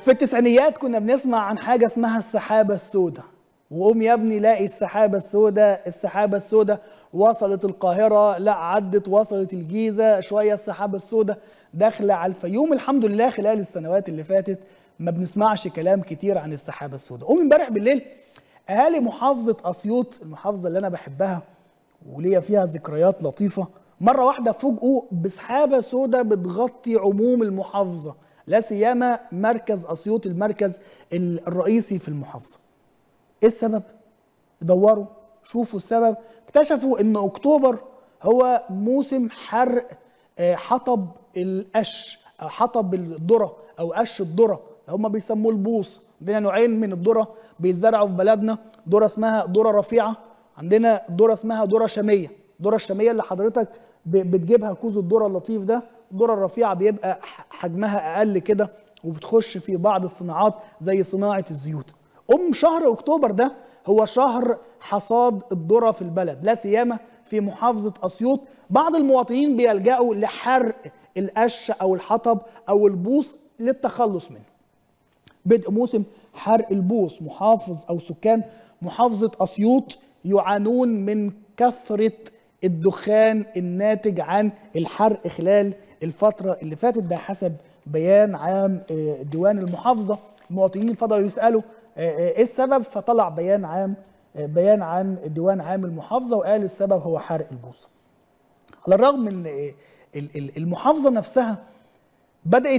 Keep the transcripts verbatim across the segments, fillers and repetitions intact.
في التسعينيات كنا بنسمع عن حاجه اسمها السحابه السوداء، وقوم يا ابني لاقي السحابه السوداء، السحابه السوداء وصلت القاهره، لا عدت وصلت الجيزه، شويه السحابه السوداء داخله على الفيوم. الحمد لله خلال السنوات اللي فاتت ما بنسمعش كلام كتير عن السحابه السوداء. قوم امبارح بالليل اهالي محافظه اسيوط، المحافظه اللي انا بحبها وليا فيها ذكريات لطيفه، مره واحده فوجئوا بسحابه سوداء بتغطي عموم المحافظه، لا سيما مركز اسيوط المركز الرئيسي في المحافظه. ايه السبب؟ دوروا شوفوا السبب، اكتشفوا ان اكتوبر هو موسم حرق حطب القش، حطب الذره او قش الذره، هم بيسموه البوص. عندنا نوعين من الذره بيتزرعوا في بلدنا، ذره اسمها ذره رفيعه، عندنا ذره اسمها ذره شاميه. الذره الشاميه اللي حضرتك بتجيبها كوز الذره اللطيف ده، الذره الرفيعه بيبقى حجمها اقل كده وبتخش في بعض الصناعات زي صناعه الزيوت. ام شهر اكتوبر ده هو شهر حصاد الذره في البلد، لا سيما في محافظه اسيوط. بعض المواطنين بيلجأوا لحرق القش او الحطب او البوص للتخلص منه. بدء موسم حرق البوص، محافظ او سكان محافظه اسيوط يعانون من كثره الدخان الناتج عن الحرق خلال الفتره اللي فاتت، ده حسب بيان عام ديوان المحافظه. المواطنين فضلوا يسالوا ايه السبب، فطلع بيان عام بيان عن ديوان عام المحافظه وقال السبب هو حرق البوصه. على الرغم من المحافظه نفسها بدأت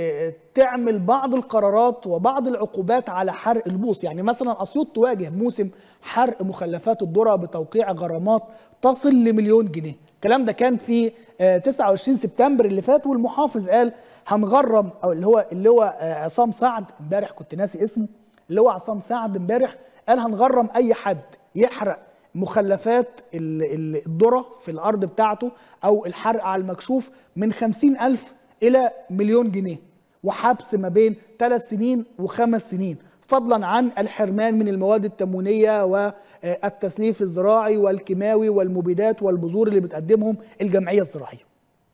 تعمل بعض القرارات وبعض العقوبات على حرق البوص، يعني مثلا أسيوط تواجه موسم حرق مخلفات الذرة بتوقيع غرامات تصل لمليون جنيه. الكلام ده كان في تسعة وعشرين سبتمبر اللي فات، والمحافظ قال هنغرم، او اللي هو اللي هو عصام سعد، امبارح كنت ناسي اسمه، اللي هو عصام سعد امبارح قال هنغرم اي حد يحرق مخلفات الذرة في الارض بتاعته او الحرق على المكشوف من خمسين ألف إلى مليون جنيه، وحبس ما بين ثلاث سنين وخمس سنين، فضلا عن الحرمان من المواد التموينية والتسليف الزراعي والكيماوي والمبيدات والبذور اللي بتقدمهم الجمعية الزراعية.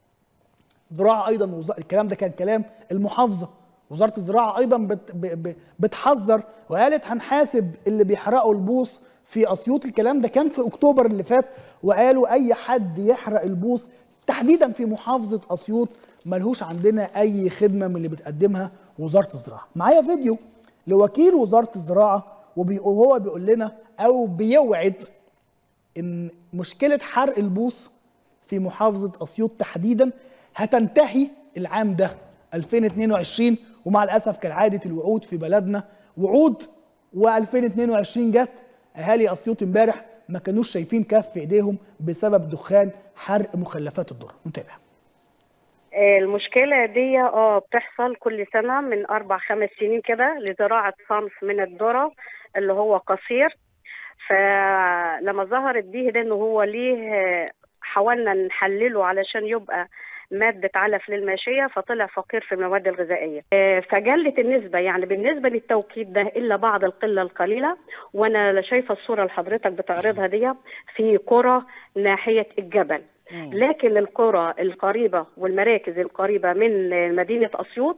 زراعة أيضا وز... الكلام ده كان كلام المحافظة، وزارة الزراعة أيضا بت... ب... بتحذر وقالت هنحاسب اللي بيحرقوا البوص في أسيوط. الكلام ده كان في أكتوبر اللي فات، وقالوا أي حد يحرق البوص تحديدا في محافظة أسيوط ملهوش عندنا أي خدمة من اللي بتقدمها وزارة الزراعة. معايا فيديو لوكيل وزارة الزراعة وهو بيقول لنا أو بيوعد إن مشكلة حرق البوص في محافظة أسيوط تحديدا هتنتهي العام ده ألفين واثنين وعشرين، ومع الأسف كالعادة الوعود في بلدنا وعود، وألفين واثنين وعشرين جت أهالي أسيوط امبارح ما كانوش شايفين كف في إيديهم بسبب دخان حرق مخلفات الذرة. نتابع. المشكلة دي اه بتحصل كل سنة من أربع خمس سنين كده لزراعة صنف من الذرة اللي هو قصير. فلما ظهرت دي لأنه هو ليه حاولنا نحلله علشان يبقى مادة علف للماشية، فطلع فقير في المواد الغذائية، فقلت النسبة يعني بالنسبة للتوقيت ده إلا بعض القلة القليلة. وأنا شايفة الصورة اللي حضرتك بتعرضها دي في قرى ناحية الجبل، لكن القرى القريبة والمراكز القريبة من مدينة أسيوط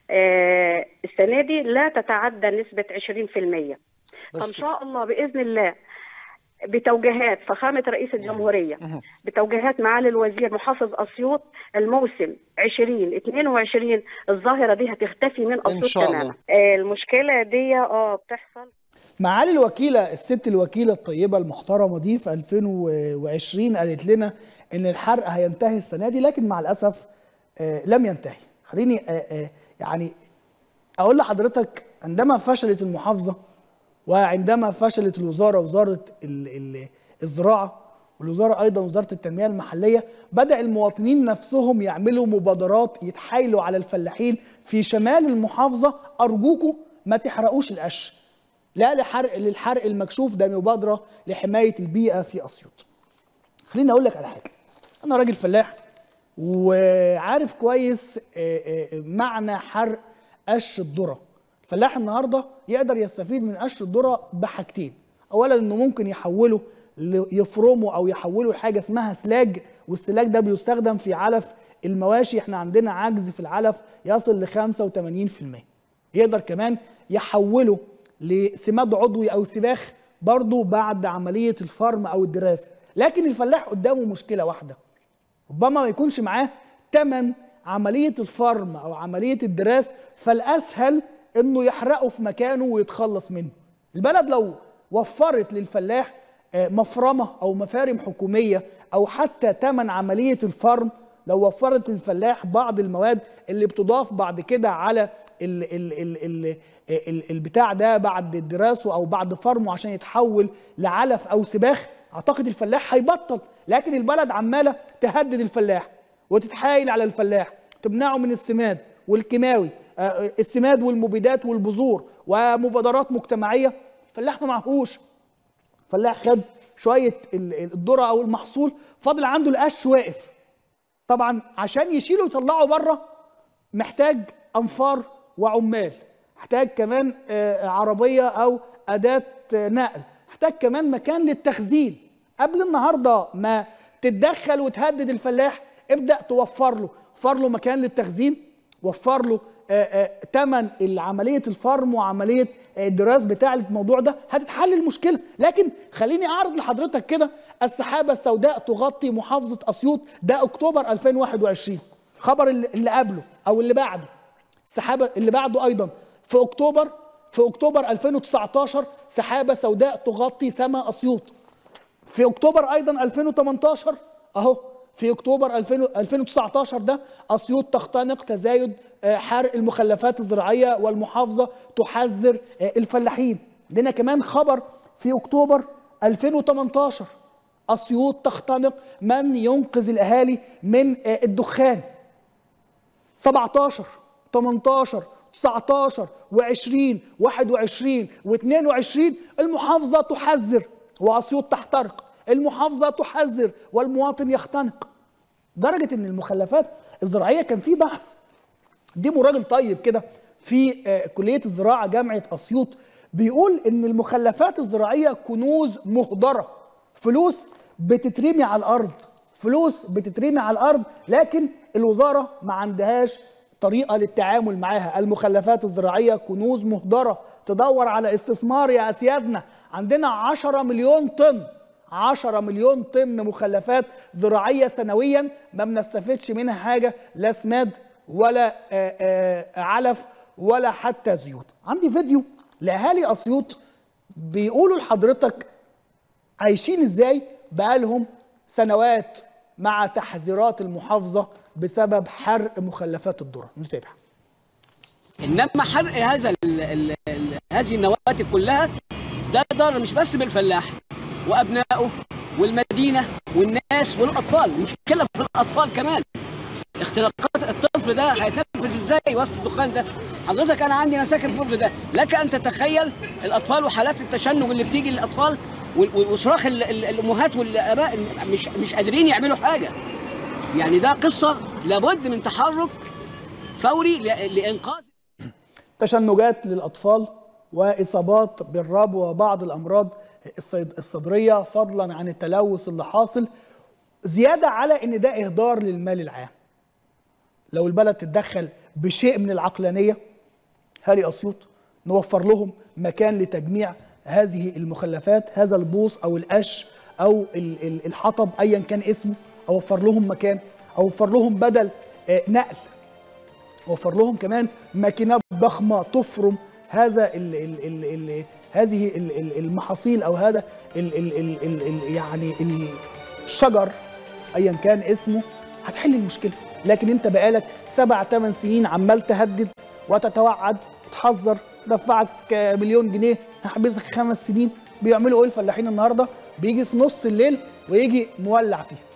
السنة دي لا تتعدى نسبة عشرين في المية. فإن شاء الله بإذن الله بتوجيهات فخامة رئيس الجمهورية، بتوجيهات معالي الوزير محافظ أسيوط، الموسم عشرين اثنين وعشرين الظاهرة دي هتختفي من أسيوط تماما. المشكلة دي اه بتحصل. معالي الوكيلة الست الوكيلة الطيبة المحترمة دي في ألفين وعشرين قالت لنا إن الحرق هينتهي السنة دي، لكن مع الأسف آه لم ينتهي. خليني آه آه يعني أقول لحضرتك، عندما فشلت المحافظة وعندما فشلت الوزارة، وزارة الزراعة والوزارة أيضا وزارة التنمية المحلية، بدأ المواطنين نفسهم يعملوا مبادرات يتحايلوا على الفلاحين في شمال المحافظة، أرجوكم ما تحرقوش القش، لا لحرق للحرق المكشوف، ده مبادرة لحماية البيئة في أسيوط. خليني أقول لك على حاجة، أنا راجل فلاح وعارف كويس معنى حرق قش الذرة. الفلاح النهارده يقدر يستفيد من قش الذرة بحاجتين، اولا انه ممكن يحوله يفرمه او يحوله لحاجه اسمها سلاج، والسلاج ده بيستخدم في علف المواشي. احنا عندنا عجز في العلف يصل ل خمسة وثمانين في المية. يقدر كمان يحوله لسماد عضوي او سباخ برضه بعد عمليه الفرم او الدراسه. لكن الفلاح قدامه مشكله واحده، ربما ما يكونش معاه ثمن عمليه الفرم او عمليه الدراس، فالاسهل انه يحرقه في مكانه ويتخلص منه. البلد لو وفرت للفلاح مفرمه او مفارم حكوميه او حتى ثمن عمليه الفرم، لو وفرت للفلاح بعض المواد اللي بتضاف بعد كده على ال ال ال ال ال البتاع ده بعد دراسه او بعد فرمه عشان يتحول لعلف او سباخ، اعتقد الفلاح هيبطل. لكن البلد عماله تهدد الفلاح وتتحايل على الفلاح، تمنعه من السماد والكيماوي، السماد والمبيدات والبذور ومبادرات مجتمعيه. الفلاح ما معهوش، الفلاح خد شويه الذره او المحصول، فاضل عنده القش واقف. طبعا عشان يشيله ويطلعه بره محتاج انفار وعمال، محتاج كمان عربيه او اداه نقل، محتاج كمان مكان للتخزين. قبل النهارده ما تتدخل وتهدد الفلاح، ابدا توفر له، وفر له مكان للتخزين، وفر له ثمن عمليه الفرم وعمليه الدراس بتاع الموضوع ده، هتتحل المشكله. لكن خليني اعرض لحضرتك كده السحابه السوداء تغطي محافظه اسيوط، ده اكتوبر ألفين وواحد وعشرين. خبر اللي قبله او اللي بعده، السحابه اللي بعده ايضا في اكتوبر، في اكتوبر ألفين وتسعتاشر سحابه سوداء تغطي سما اسيوط. في اكتوبر ايضا ألفين وتمنتاشر اهو، في اكتوبر ألفين وتسعتاشر ده اسيوط تختنق تزايد حرق المخلفات الزراعيه والمحافظه تحذر الفلاحين. عندنا كمان خبر في اكتوبر ألفين وتمنتاشر اسيوط تختنق من ينقذ الاهالي من الدخان. سبعتاشر تمنتاشر تسعتاشر وعشرين واحد وعشرين واثنين وعشرين المحافظه تحذر واسيوط تحترق، المحافظه تحذر والمواطن يختنق. درجه ان المخلفات الزراعيه كان في بحث ديمو راجل طيب كده في كليه الزراعه جامعه اسيوط بيقول ان المخلفات الزراعيه كنوز مهدره، فلوس بتترمي على الارض، فلوس بتترمي على الارض، لكن الوزاره ما عندهاش طريقه للتعامل معاها. المخلفات الزراعيه كنوز مهدره، تدور على استثمار يا اسيادنا. عندنا عشرة مليون طن، عشرة مليون طن مخلفات زراعيه سنويا ما بنستفدش منها حاجه، لا سماد ولا آآ آآ علف ولا حتى زيوت. عندي فيديو لاهالي اسيوط بيقولوا لحضرتك عايشين ازاي بقالهم سنوات مع تحذيرات المحافظه بسبب حرق مخلفات الذره. نتابع. انما حرق هذا ال ال ال هذه النواتج كلها ده ضرر مش بس بالفلاح وابنائه والمدينه والناس والاطفال، المشكله في الاطفال كمان. اختراقات الطفل ده هيتنفس ازاي وسط الدخان ده؟ حضرتك انا عندي انا ساكن في البرج ده، لك ان تتخيل الاطفال وحالات التشنج اللي بتيجي للاطفال وصراخ الامهات والاباء مش مش قادرين يعملوا حاجه. يعني ده قصه لابد من تحرك فوري لانقاذ. تشنجات للاطفال واصابات بالربو وبعض الامراض الصدريه، فضلا عن التلوث اللي حاصل، زياده على ان ده اهدار للمال العام. لو البلد تتدخل بشيء من العقلانيه، اهالي اسيوط نوفر لهم مكان لتجميع هذه المخلفات، هذا البوص او القش او الحطب ايا كان اسمه، اوفر لهم مكان، اوفر لهم بدل نقل، اوفر لهم كمان ماكينات ضخمه تفرم هذا ال ال ال ال هذه المحاصيل او هذا ال ال ال ال يعني الشجر ايا كان اسمه، هتحل المشكله. لكن انت بقالك سبع ثمان سنين عمال تهدد وتتوعد وتحذر، دفعك مليون جنيه، هحبسك خمس سنين. بيعملوا ايه الفلاحين النهارده؟ بيجي في نص الليل ويجي مولع فيه.